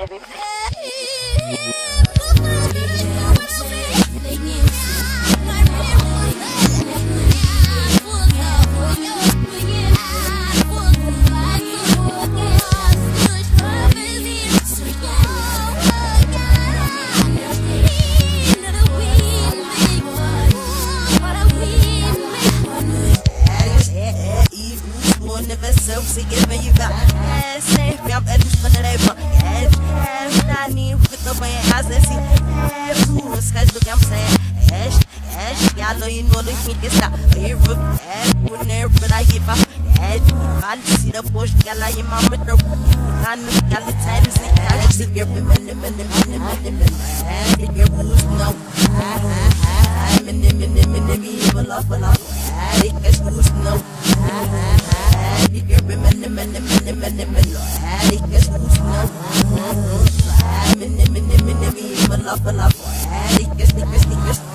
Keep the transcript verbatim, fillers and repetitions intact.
baby. Se giving you got safe, I'm at least for the labor. I need with the way I see. Who's catch the I'm saying? Ash, Ash, y'all know you know the heat is not here. Wouldn't ever, but I give up. I see the bush, y'all like your mama. I know y'all the time to see. I just see your women, women, women, women, women. And your booze, no. I'm in the minute, minute, me, but love, but love. I think it's loose, no. You're women, women, women, women, women. I guess who's no. I'm in the minute, minute, me, but love, but love. I guess, guess, guess.